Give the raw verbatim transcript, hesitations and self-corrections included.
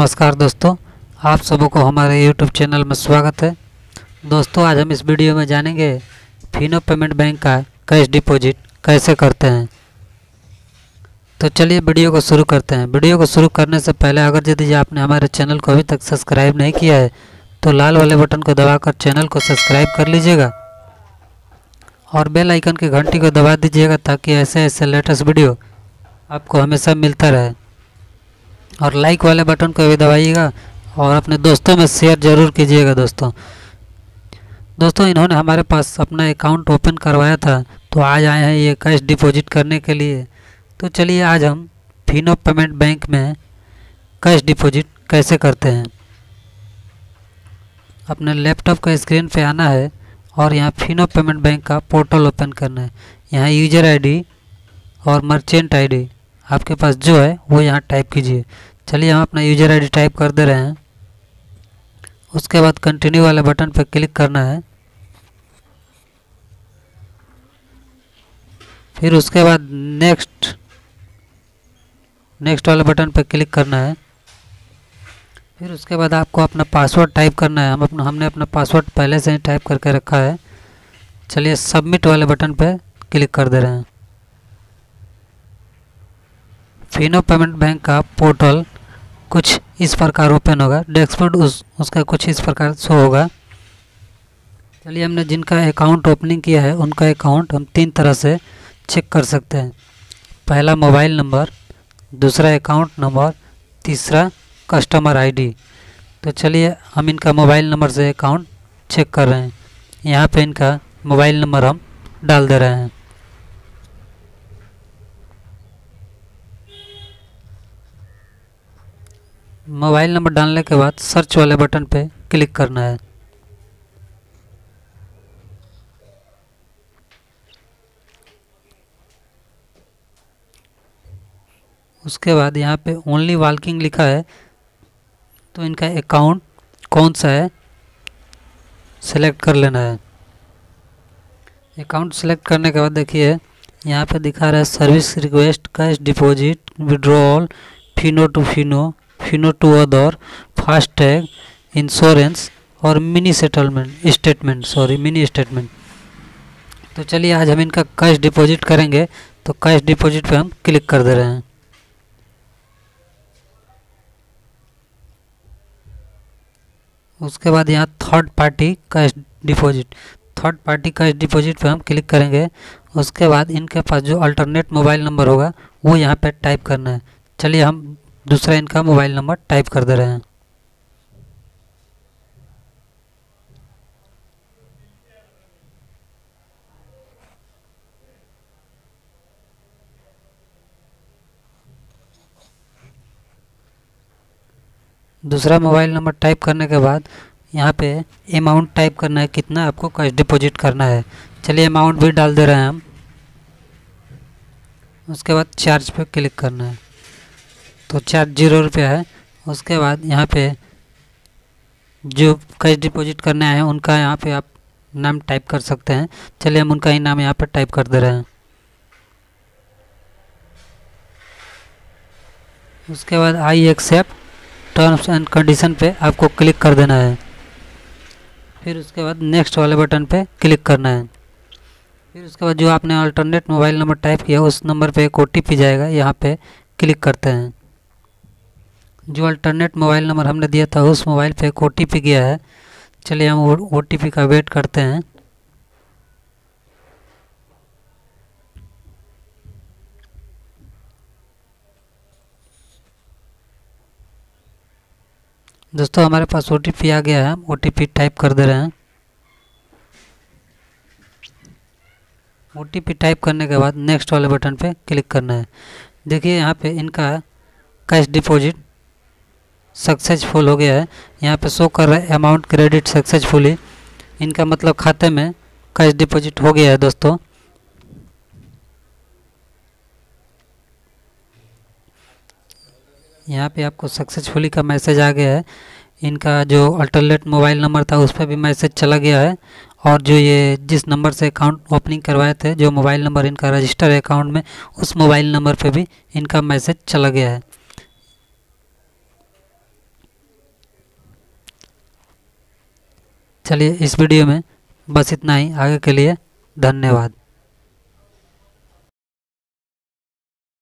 नमस्कार दोस्तों, आप सबों को हमारे यूट्यूब चैनल में स्वागत है। दोस्तों, आज हम इस वीडियो में जानेंगे फिनो पेमेंट बैंक का कैश डिपॉजिट कैसे करते हैं। तो चलिए वीडियो को शुरू करते हैं। वीडियो को शुरू करने से पहले अगर यदि आपने हमारे चैनल को अभी तक सब्सक्राइब नहीं किया है तो लाल वाले बटन को दबाकर चैनल को सब्सक्राइब कर लीजिएगा और बेल आइकन की घंटी को दबा दीजिएगा ताकि ऐसे ऐसे लेटेस्ट वीडियो आपको हमेशा मिलता रहे। और लाइक वाले बटन को भी दबाइएगा और अपने दोस्तों में शेयर ज़रूर कीजिएगा। दोस्तों दोस्तों इन्होंने हमारे पास अपना अकाउंट ओपन करवाया था, तो आज आए हैं ये कैश डिपॉजिट करने के लिए। तो चलिए आज हम फिनो पेमेंट बैंक में कैश डिपॉजिट कैसे करते हैं। अपने लैपटॉप के स्क्रीन पे आना है और यहाँ फिनो पेमेंट बैंक का पोर्टल ओपन करना है। यहाँ यूज़र आईडी और मर्चेंट आईडी आपके पास जो है वो यहाँ टाइप कीजिए। चलिए हम अपना यूज़र आईडी टाइप कर दे रहे हैं। उसके बाद कंटिन्यू वाले बटन पर क्लिक करना है। फिर उसके बाद नेक्स्ट नेक्स्ट वाले बटन पर क्लिक करना है। फिर उसके बाद आपको अपना पासवर्ड टाइप करना है। हम अपना हमने अपना पासवर्ड पहले से ही टाइप करके रखा है। चलिए सबमिट वाले बटन पर क्लिक कर दे रहे हैं। फिनो पेमेंट बैंक का पोर्टल कुछ इस प्रकार ओपन होगा। डैशबोर्ड उस उसका कुछ इस प्रकार शो होगा। चलिए हमने जिनका अकाउंट ओपनिंग किया है उनका अकाउंट हम तीन तरह से चेक कर सकते हैं। पहला मोबाइल नंबर, दूसरा अकाउंट नंबर, तीसरा कस्टमर आईडी। तो चलिए हम इनका मोबाइल नंबर से अकाउंट चेक कर रहे हैं। यहाँ पे इनका मोबाइल नंबर हम डाल दे रहे हैं। मोबाइल नंबर डालने के बाद सर्च वाले बटन पे क्लिक करना है। उसके बाद यहाँ पे ओनली वर्किंग लिखा है, तो इनका अकाउंट कौन सा है सेलेक्ट कर लेना है। अकाउंट सेलेक्ट करने के बाद देखिए यहाँ पे दिखा रहा है service request, cash deposit, withdrawal, Fino to Fino, Fino to other, FASTag, insurance और mini settlement statement sorry mini statement. तो चलिए आज हम इनका कैश डिपॉजिट करेंगे। तो कैश डिपॉजिट पे हम क्लिक कर दे रहे हैं। उसके बाद यहाँ third party cash deposit third party cash deposit पे हम क्लिक करेंगे। उसके बाद इनके पास जो अल्टरनेट मोबाइल नंबर होगा वो यहाँ पे टाइप करना है। चलिए हम दूसरा इनका मोबाइल नंबर टाइप कर दे रहे हैं। दूसरा मोबाइल नंबर टाइप करने के बाद यहाँ पे अमाउंट टाइप करना है, कितना आपको कैश डिपॉजिट करना है। चलिए अमाउंट भी डाल दे रहे हैं हम। उसके बाद चार्ज पे क्लिक करना है, तो चार्ज जीरो रुपया है। उसके बाद यहाँ पे जो कैश डिपॉजिट करने आए हैं उनका यहाँ पे आप नाम टाइप कर सकते हैं। चलिए हम उनका ही नाम यहाँ पे टाइप कर दे रहे हैं। उसके बाद I accept terms and condition पे आपको क्लिक कर देना है। फिर उसके बाद नेक्स्ट वाले बटन पे क्लिक करना है। फिर उसके बाद जो आपने अल्टरनेट मोबाइल नंबर टाइप किया उस नंबर पे एक ओ टी पी जाएगा, यहाँ पे क्लिक करते हैं। जो अल्टरनेट मोबाइल नंबर हमने दिया था उस मोबाइल पे एक ओ टी पी गया है। चलिए हम ओ टी पी का वेट करते हैं। दोस्तों हमारे पास ओ टी पी आ गया है, हम ओ टी पी टाइप कर दे रहे हैं। ओ टी पी टाइप करने के बाद नेक्स्ट वाले बटन पे क्लिक करना है। देखिए यहाँ पे इनका कैश डिपॉजिट सक्सेसफुल हो गया है। यहाँ पे शो कर रहा है अमाउंट क्रेडिट सक्सेसफुली। इनका मतलब खाते में कैश डिपॉजिट हो गया है। दोस्तों यहाँ पे आपको सक्सेसफुली का मैसेज आ गया है। इनका जो अल्टरनेट मोबाइल नंबर था उस पर भी मैसेज चला गया है और जो ये जिस नंबर से अकाउंट ओपनिंग करवाए थे, जो मोबाइल नंबर इनका रजिस्टर है अकाउंट में, उस मोबाइल नंबर पे भी इनका मैसेज चला गया है। चलिए इस वीडियो में बस इतना ही। आगे के लिए धन्यवाद।